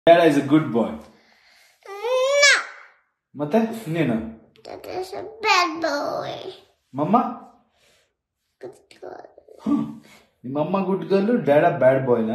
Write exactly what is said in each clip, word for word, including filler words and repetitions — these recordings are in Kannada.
Dada is a good boy. No. ಮತ್ತೆ ನೀನು? Dada is a bad boy. ಮಮ್ಮ? Good girl. ನಿಮ್ಮಮ್ಮ ಗುಡ್ ಗರ್ಲ್, ಡ್ಯಾಡ ಬ್ಯಾಡ್ ಬಾಯ್ನಾ?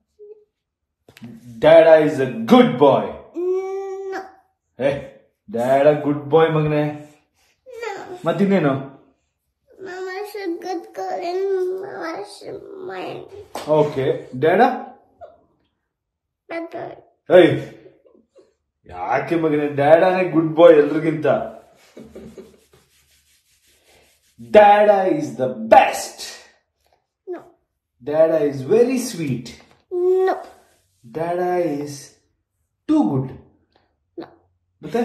Daddy is a good boy. No. ಏ ಡ್ಯಾಡ ಗುಡ್ ಬಾಯ್ ಮಗನೇ. No. ಮತ್ತಿನ್ನೇನು? Mama is a good girl and Mama is mine. Okay. Daddy? Bad boy. ಏಯ್ ಯಾಕೆ ಮಗನೇ? ಡ್ಯಾಡಾನೇ ಗುಡ್ ಬಾಯ್ ಎಲ್ರಿಗಿಂತ. Daddy is the best. No. Dada is very sweet. No. Dada is too good. No. ಮತ್ತೆ?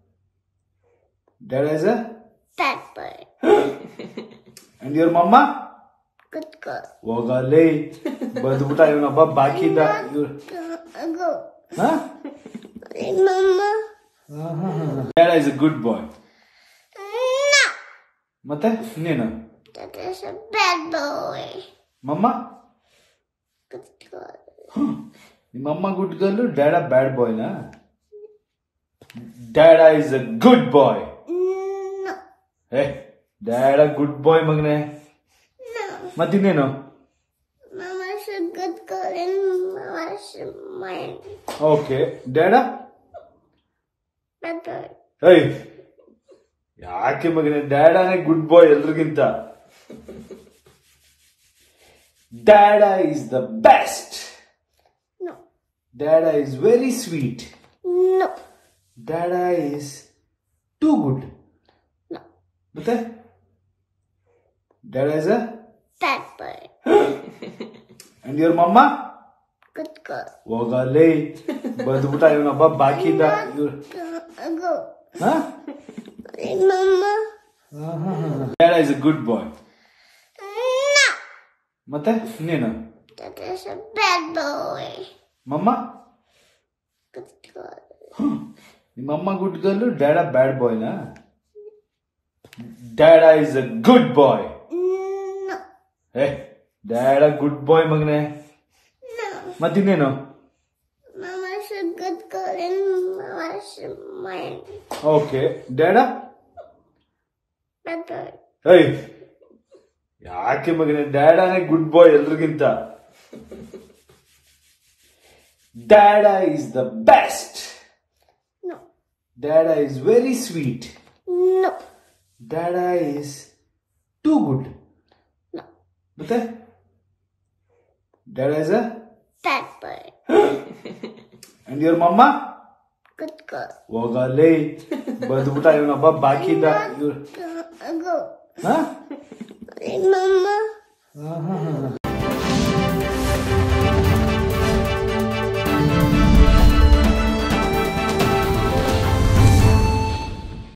Dada is a Bad boy. and your mama? Good girl. ಹೋಗಲೇ ಬಂದ್ಬಿಟ್ಟ ಇವನೊಬ್ಬ ಬಾಕಿ ಇದ್ದ. Go. Huh? Hey, Mama. Dada is a good boy. No. ಮತ್ತೆ ನೀನು? Dada is a bad boy. ಮಮ್ಮ? Good girl. ನಿಮ್ಮಮ್ಮ ಗುಡ್ ಗರ್ಲ್, ಡ್ಯಾಡ ಬ್ಯಾಡ್ ಬಾಯ್ನಾ? Daddy is a good boy. No. ಏ ಡ್ಯಾಡ ಗುಡ್ ಬಾಯ್ ಮಗನೇ. No. ಮತ್ತಿನ್ನೇನು? Mama is a good girl and Mama is mine. Okay. Daddy? Bad boy. ಏಯ್ ಯಾಕೆ ಮಗನೇ? ಡ್ಯಾಡಾನೇ ಗುಡ್ ಬಾಯ್ ಎಲ್ರಿಗಿಂತ. Dada is the best. No. Dada is very sweet. No. Dada is too good. No. ಮತ್ತೆ? Dada is a Bad boy. and your mama? Good girl. ಹೋಗಲೇ ಬಂದ್ಬಿಟ್ಟ ಇವನೊಬ್ಬ ಬಾಕಿ ಇದ್ದ. Go. Huh? Hey, Mama. Dada is a good boy. No. ಮತ್ತೆ ನೀನು? Dada is a bad boy. ಮಮ್ಮ? Good girl. ನಿಮ್ಮಮ್ಮ ಗುಡ್ ಗರ್ಲ್, ಡ್ಯಾಡ ಬ್ಯಾಡ್ ಬಾಯ್ನಾ? Daddy is a good boy. No. ಏ ಡ್ಯಾಡ ಗುಡ್ ಬಾಯ್ ಮಗನೇ. No. ಮತ್ತಿನ್ನೇನು? Mama is a good girl and Mama is mine. Okay. Daddy? Bad boy. ಏಯ್ ಯಾಕೆ ಮಗನೇ? ಡ್ಯಾಡಾನೇ ಗುಡ್ ಬಾಯ್ ಎಲ್ರಿಗಿಂತ. Daddy is the best. No. Daddy is very sweet. No. Daddy is too good. No. ಮತ್ತೆ? Daddy is a Bad boy. and your mama? Good girl. ಹೋಗಲೇ ಬಂದ್ಬಿಟ್ಟ ಇವನೊಬ್ಬ ಬಾಕಿ ಇದ್ದ. Go. Huh? Hey, Mama.